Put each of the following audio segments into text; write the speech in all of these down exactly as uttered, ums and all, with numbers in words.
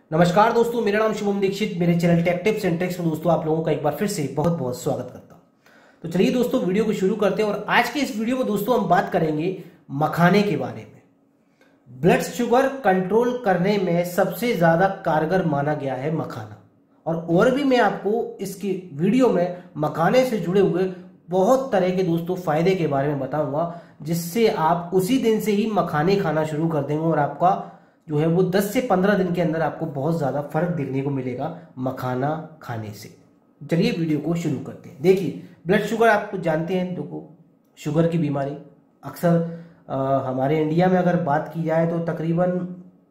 नमस्कार दोस्तों, मेरा नाम शुभम दीक्षित। मेरे channel tech tips and tricks में दोस्तों आप लोगों का एक बार फिर से बहुत बहुत स्वागत करता हूं। तो चलिए दोस्तों वीडियो को शुरू करते हैं और आज के इस वीडियो में दोस्तों हम बात करेंगे मखाने के बारे में। ब्लड शुगर कंट्रोल करने में सबसे ज्यादा कारगर माना गया है मखाना। और और भी मैं आपको इसकी वीडियो में मखाने से जुड़े हुए बहुत तरह के दोस्तों फायदे के बारे में बताऊंगा, जिससे आप उसी दिन से ही मखाने खाना शुरू कर देंगे और आपका जो है वो दस से पंद्रह दिन के अंदर आपको बहुत ज्यादा फर्क देखने को मिलेगा मखाना खाने से। चलिए वीडियो को शुरू करते हैं। देखिए, ब्लड शुगर आप जानते हैं, देखो शुगर की बीमारी अक्सर हमारे इंडिया में अगर बात की जाए तो तकरीबन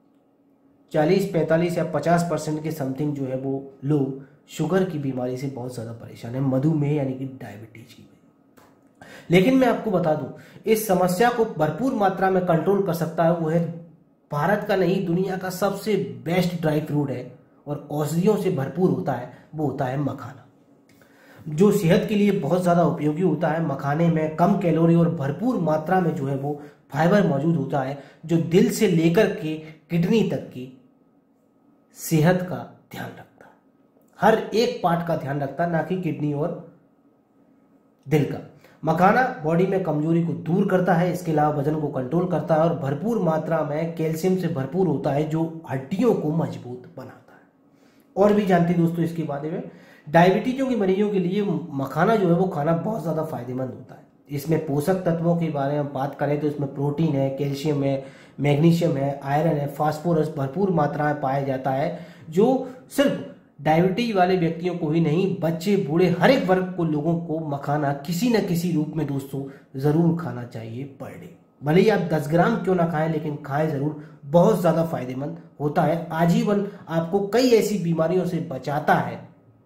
चालीस पैंतालीस या पचास परसेंट के समथिंग जो है वो लोग शुगर की बीमारी से बहुत ज्यादा परेशान है, मधुमेह यानी कि डायबिटीज की। लेकिन मैं आपको बता दूं, इस समस्या को भरपूर मात्रा में कंट्रोल कर सकता है वो है भारत का नहीं, दुनिया का सबसे बेस्ट ड्राई फ्रूट है और औषधियों से भरपूर होता है, वो होता है मखाना, जो सेहत के लिए बहुत ज्यादा उपयोगी होता है। मखाने में कम कैलोरी और भरपूर मात्रा में जो है वो फाइबर मौजूद होता है, जो दिल से लेकर के किडनी तक की सेहत का ध्यान रखता है। हर एक पार्ट का ध्यान रखता है, ना कि किडनी और दिल का। मखाना बॉडी में कमजोरी को दूर करता है, इसके अलावा वजन को कंट्रोल करता है और भरपूर मात्रा में कैल्शियम से भरपूर होता है, जो हड्डियों को मजबूत बनाता है। और भी जानते हैं दोस्तों इसके बारे में, डायबिटीजों के मरीजों के लिए मखाना जो है वो खाना बहुत ज्यादा फायदेमंद होता है। इसमें पोषक तत्वों के बारे में बात करें तो इसमें प्रोटीन है, कैल्शियम है, मैग्नीशियम है, आयरन है, फास्फोरस भरपूर मात्रा में पाया जाता है, जो सिर्फ डायबिटीज वाले व्यक्तियों को ही नहीं, बच्चे बूढ़े हर एक वर्ग को लोगों को मखाना किसी न किसी रूप में दोस्तों जरूर खाना चाहिए पर डे। भले ही आप दस ग्राम क्यों ना खाएं, लेकिन खाएं जरूर, बहुत ज्यादा फायदेमंद होता है। आजीवन आपको कई ऐसी बीमारियों से बचाता है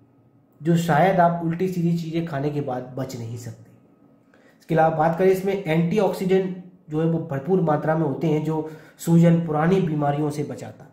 जो शायद आप उल्टी सीधी चीजें खाने के बाद बच नहीं सकते। इसके अलावा बात करें, इसमें एंटीऑक्सीडेंट जो है वो भरपूर मात्रा में होते हैं, जो सूजन पुरानी बीमारियों से बचाता है।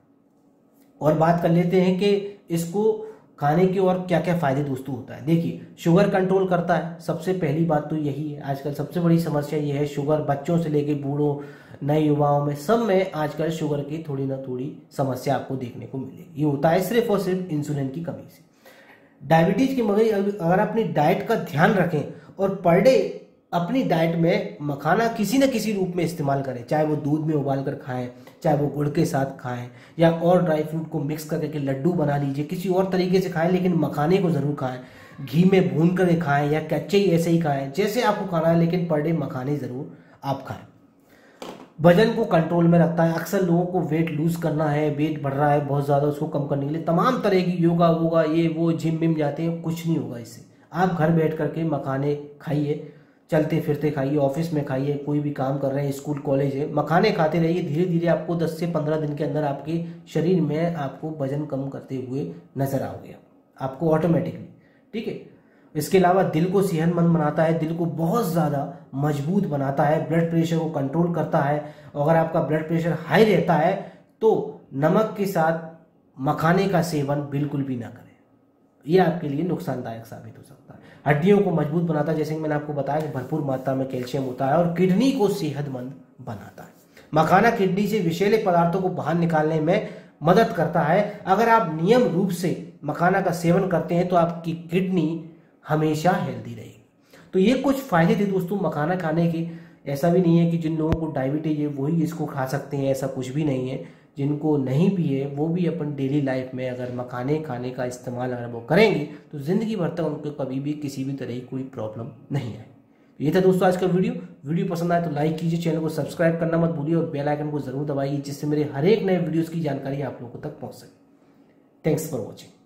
और बात कर लेते हैं कि इसको खाने के और क्या क्या फायदे दोस्तों होता है। देखिए, शुगर कंट्रोल करता है, सबसे पहली बात तो यही है। आजकल सबसे बड़ी समस्या ये है शुगर, बच्चों से लेके बूढ़ों, नए युवाओं में, सब में आजकल शुगर की थोड़ी ना थोड़ी समस्या आपको देखने को मिलेगी। ये होता है सिर्फ और सिर्फ इंसुलिन की कमी से। डायबिटीज के मरीज अगर अपनी डाइट का ध्यान रखें और पर डे अपनी डाइट में मखाना किसी न किसी रूप में इस्तेमाल करें, चाहे वो दूध में उबाल कर खाएं, चाहे वो गुड़ के साथ खाएं, या और ड्राई फ्रूट को मिक्स करके लड्डू बना लीजिए, किसी और तरीके से खाएं, लेकिन मखाने को जरूर खाएं। घी में भून कर खाएं या कच्चे ही ऐसे ही खाएं, जैसे आपको खाना है, लेकिन पर डे मखाने जरूर आप खाएं। वजन को कंट्रोल में रखता है। अक्सर लोगों को वेट लूज करना है, वेट बढ़ रहा है बहुत ज्यादा, उसको कम करने के लिए तमाम तरह की योगा वोगा ये वो जिम विम जाते हैं, कुछ नहीं होगा इससे। आप घर बैठ करके मखाने खाइए, चलते फिरते खाइए, ऑफिस में खाइए, कोई भी काम कर रहे हैं, स्कूल कॉलेज है, मखाने खाते रहिए। धीरे धीरे आपको दस से पंद्रह दिन के अंदर आपके शरीर में आपको वजन कम करते हुए नजर आओगे आपको ऑटोमेटिकली, ठीक है। इसके अलावा दिल को सेहतमंद बनाता है, दिल को बहुत ज्यादा मजबूत बनाता है, ब्लड प्रेशर को कंट्रोल करता है। अगर आपका ब्लड प्रेशर हाई रहता है तो नमक के साथ मखाने का सेवन बिल्कुल भी ना करें, ये आपके लिए नुकसानदायक साबित हो सकता है। हड्डियों को मजबूत बनाता है, जैसे कि मैंने आपको बताया कि भरपूर मात्रा में कैल्शियम होता है, और किडनी को सेहतमंद बनाता है। मखाना किडनी से विषैले पदार्थों को बाहर निकालने में मदद करता है। अगर आप नियम रूप से मखाना का सेवन करते हैं तो आपकी किडनी हमेशा हेल्दी रहेगी। तो ये कुछ फायदे थे दोस्तों मखाना खाने के। ऐसा भी नहीं है कि जिन लोगों को डायबिटीज है वही इसको खा सकते हैं, ऐसा कुछ भी नहीं है। जिनको नहीं भी है वो भी अपन डेली लाइफ में अगर मखाने खाने का इस्तेमाल अगर वो करेंगे तो जिंदगी भर तक उनको कभी भी किसी भी तरह की कोई प्रॉब्लम नहीं आए। तो ये था दोस्तों आज का वीडियो। वीडियो पसंद आए तो लाइक कीजिए, चैनल को सब्सक्राइब करना मत भूलिए और बेल आइकन को जरूर दबाइए, जिससे मेरे हर एक नए वीडियोस की जानकारी आप लोगों तक पहुंच सके। Thanks for watching.